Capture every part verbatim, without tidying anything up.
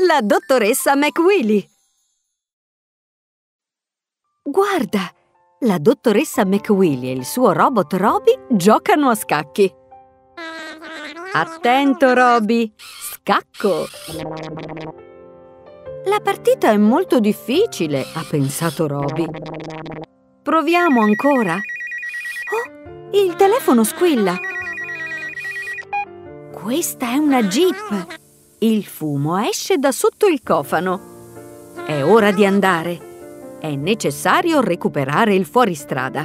la dottoressa McWeely! Guarda! La dottoressa McWeely e il suo robot Roby giocano a scacchi. Attento, Roby! Scacco! La partita è molto difficile, ha pensato Roby. Proviamo ancora? Oh, il telefono squilla! Questa è una Jeep! Il fumo esce da sotto il cofano. È ora di andare. È necessario recuperare il fuoristrada.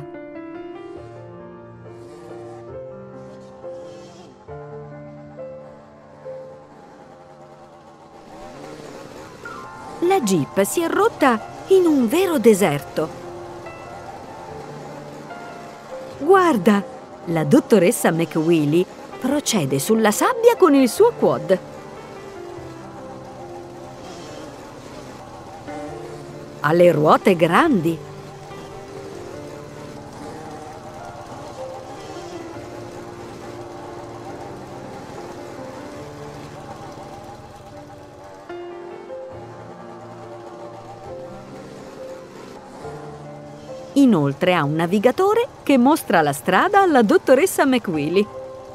La Jeep si è rotta in un vero deserto. Guarda, la dottoressa McWeely procede sulla sabbia con il suo quad. Ha le ruote grandi. Inoltre ha un navigatore che mostra la strada alla dottoressa McWeely.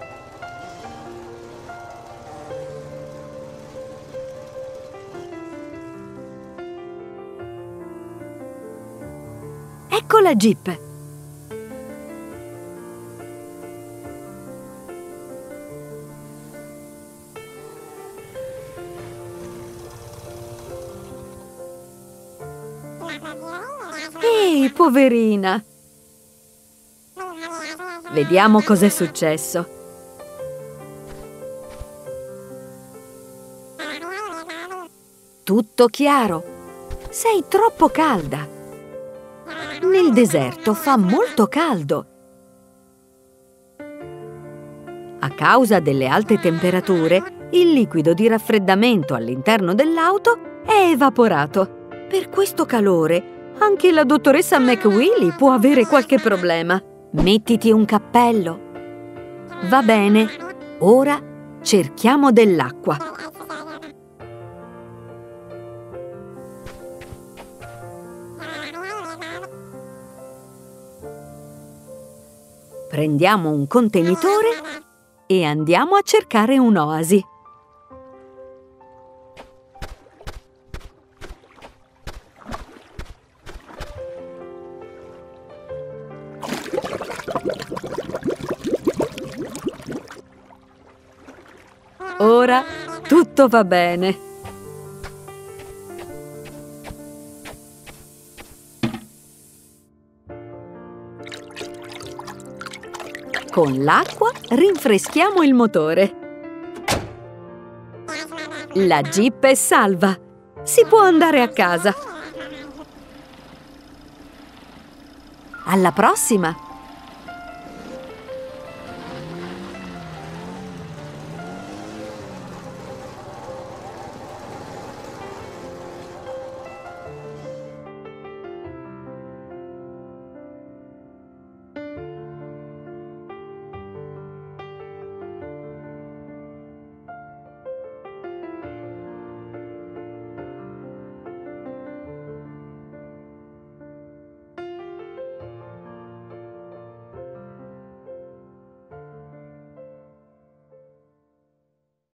Ecco la Jeep! Ehi, poverina! Vediamo cos'è successo. Tutto chiaro. Sei troppo calda. Nel deserto fa molto caldo. A causa delle alte temperature, il liquido di raffreddamento all'interno dell'auto è evaporato. Per questo calore, anche la dottoressa McWeely può avere qualche problema. Mettiti un cappello. Va bene, ora cerchiamo dell'acqua. Prendiamo un contenitore e andiamo a cercare un'oasi. Ora tutto va bene. Con l'acqua rinfreschiamo il motore. La Jeep è salva. Si può andare a casa. Alla prossima!